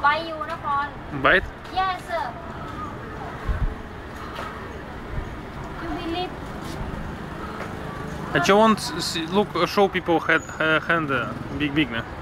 buy you นคร Buy it? Yes sir You believe А чого он, look, show people hand big, big,